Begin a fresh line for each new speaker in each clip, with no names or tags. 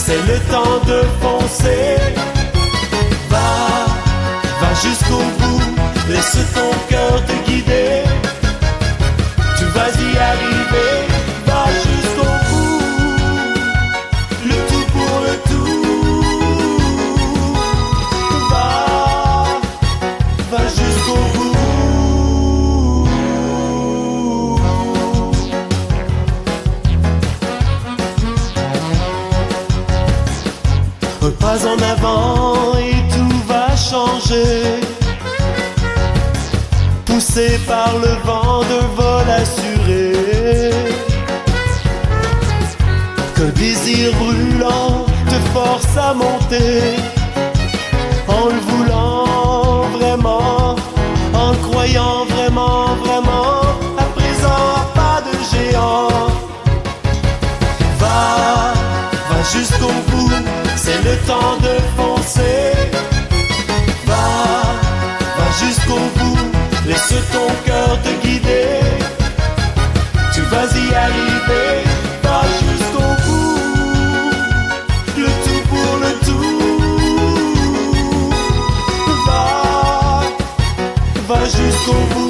c'est le temps de foncer. Va jusqu'au bout, laisse ton cœur te guider. Tu vas y arriver, va jusqu'au bout. Le tout pour le tout. Va jusqu'au bout. Un pas en avant et tout va changer. Poussé par le vent d'un vol assuré, qu'un désir brûlant te force à monter. En le voulant vraiment, en le croyant vraiment, vraiment. À présent, pas de géant. Va jusqu'au bout, c'est le temps de foncer. Va jusqu'au bout, laisse ton cœur te guider. Tu vas y arriver, va jusqu'au bout. Le tout pour le tout. Va jusqu'au bout.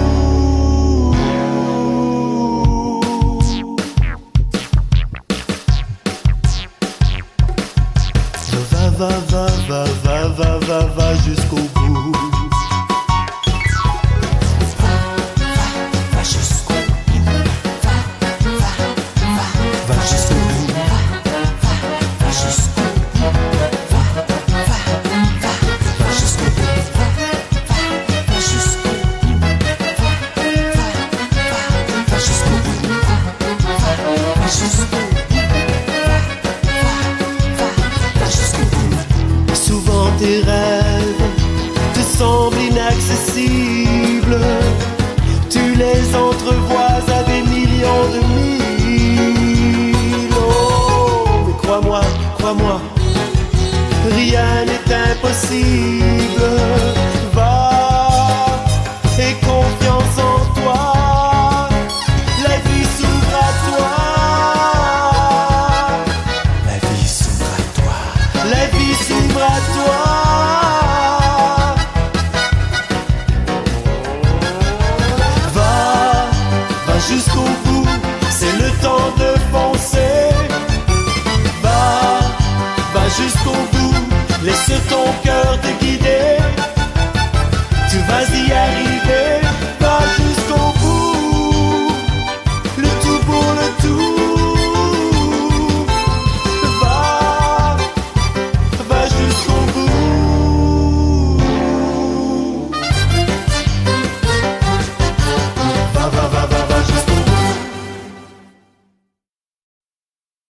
Va jusqu'au bout. Va jusqu'au bout. Va jusqu'au bout. Va jusqu'au bout. Va jusqu'au bout. Va jusqu'au bout. Va jusqu'au bout. Va jusqu'au bout. Souvent tes rêves te semblent inaccessibles. Tu les entrevois à des millions de milles. Oh, mais crois-moi, rien n'est impossible. Va et confiance en toi. La vie s'ouvre à toi. La vie s'ouvre à toi. La vie s'ouvre à toi. Va jusqu'au bout, c'est le temps de foncer. Va jusqu'au bout, laisse ton cœur